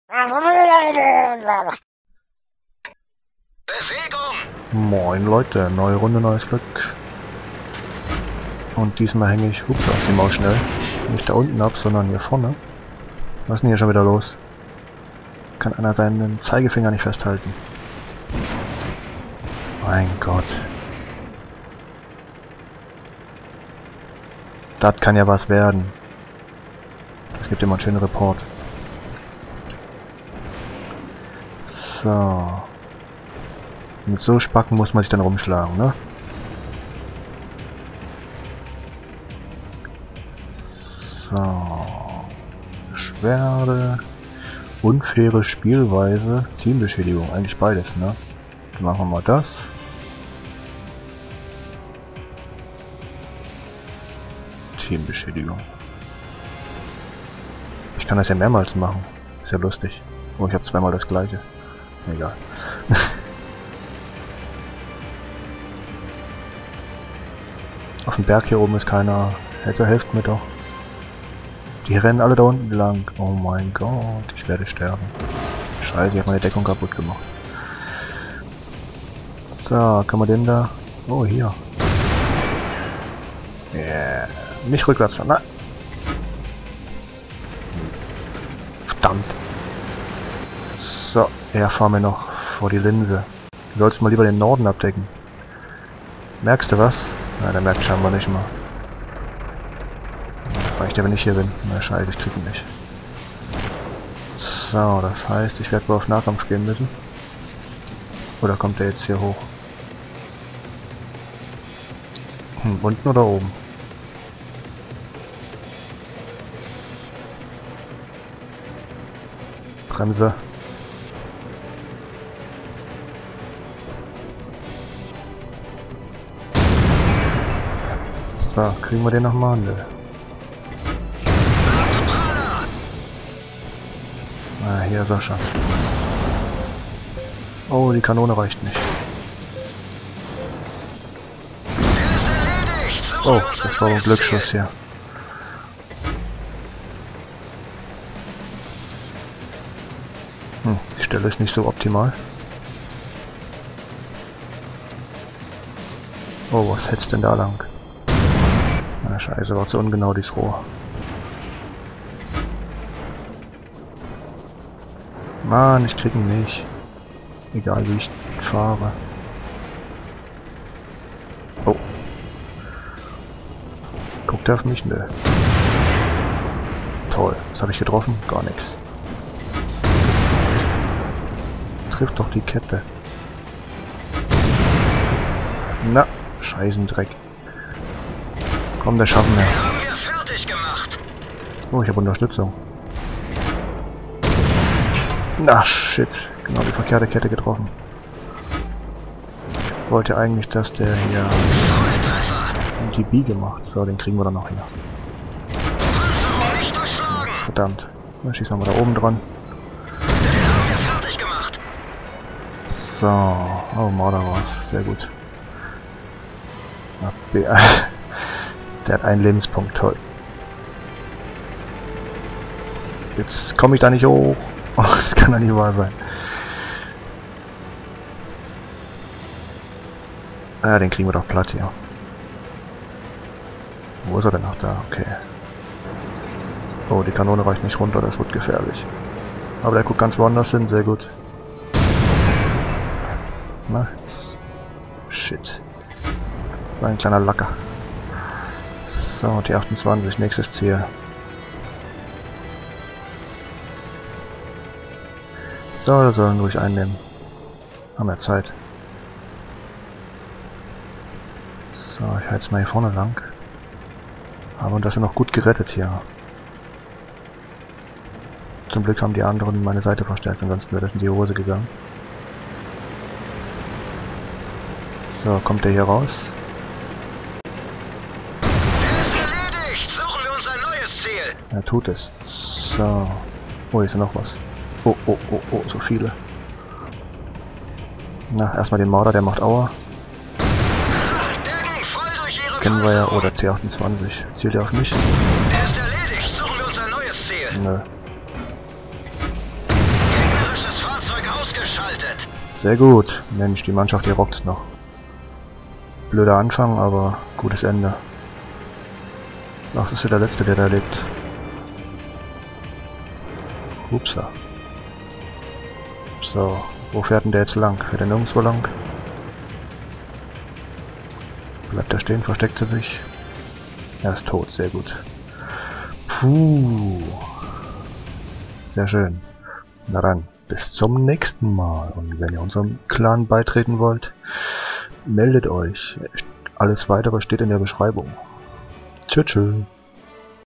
Bewegung! Moin Leute, neue Runde, neues Glück. Und diesmal hänge ich, ups, aus die Maus schnell. Nicht da unten ab, sondern hier vorne. Was ist denn hier schon wieder los? Kann einer seinen Zeigefinger nicht festhalten? Mein Gott. Das kann ja was werden. Es gibt immer einen schönen Report. So. Mit so Spacken muss man sich dann rumschlagen, ne? So. Beschwerde. Unfaire Spielweise. Teambeschädigung. Eigentlich beides, ne? Dann machen wir mal das. Teambeschädigung. Ich kann das ja mehrmals machen. Ist ja lustig. Oh, ich habe zweimal das gleiche. Egal. Auf dem Berg hier oben ist keiner. Helft mir doch. Die rennen alle da unten lang. Oh mein Gott, ich werde sterben. Scheiße, ich habe meine Deckung kaputt gemacht. So, kann man den da... Oh, hier. Yeah. Nicht rückwärts fahren. Nein. Verdammt. So, fahren wir noch vor die Linse. Du sollst mal lieber den Norden abdecken. Merkst du was? Na, der merkt scheinbar nicht mal. Reicht ja, wenn ich hier bin. Na scheiße, ich krieg ihn nicht. So, das heißt, ich werde wohl auf Nahkampf gehen müssen. Oder kommt der jetzt hier hoch? Unten oder oben? Bremse. So, kriegen wir den nochmal an, ne? Ah, hier ist er schon. Oh, die Kanone reicht nicht. Oh, das war ein Glücksschuss hier. Die Stelle ist nicht so optimal. Oh, was hetzt denn da lang? Na scheiße, war zu ungenau dieses Rohr. Mann, ich krieg ihn nicht. Egal wie ich fahre. Oh. Guckt er auf mich? Nö. Toll. Was habe ich getroffen? Gar nichts. Trifft doch die Kette. Na, Scheißendreck. Komm, der schaffen wir. Oh, ich habe Unterstützung. Na, shit. Genau die verkehrte Kette getroffen. Ich wollte eigentlich, dass der hier ein TB gemacht. So, den kriegen wir dann noch hier. Verdammt. Dann schießen wir mal da oben dran. So. Oh, Mörder war's. Sehr gut. Na, der hat einen Lebenspunkt. Toll. Jetzt komme ich da nicht hoch. Oh, das kann doch nicht wahr sein. Ah, den kriegen wir doch platt hier. Wo ist er denn noch da? Okay. Oh, die Kanone reicht nicht runter, das wird gefährlich. Aber der guckt ganz woanders hin, sehr gut. Na, jetzt. Shit. War ein kleiner Lacker. So, T28, nächstes Ziel. So, da sollen wir ruhig einnehmen. Haben wir Zeit. So, ich heiz mal hier vorne lang. Aber das ist noch gut gerettet hier. Zum Glück haben die anderen meine Seite verstärkt, ansonsten wäre das in die Hose gegangen. So, kommt der hier raus? Der ist erledigt! Suchen wir uns ein neues Ziel! Er tut es. So. Oh, hier ist ja noch was. Oh, oh, oh, oh, so viele. Na, erstmal den Mörder, der macht Aua. Kennen wir ja, oder T28. Zielt er auf mich? Der ist erledigt. Suchen wir uns ein neues Ziel. Nö. ausgeschaltet. Sehr gut. Mensch, die Mannschaft hier rockt's noch. Blöder Anfang, aber gutes Ende. Ach, das ist ja der Letzte, der da lebt. Upsa. So, wo fährt denn der jetzt lang? Fährt er nirgendwo lang? Bleibt er stehen, versteckt er sich. Er ist tot, sehr gut. Puh. Sehr schön. Na dann, bis zum nächsten Mal. Und wenn ihr unserem Clan beitreten wollt, meldet euch. Alles weitere steht in der Beschreibung. Tschüss.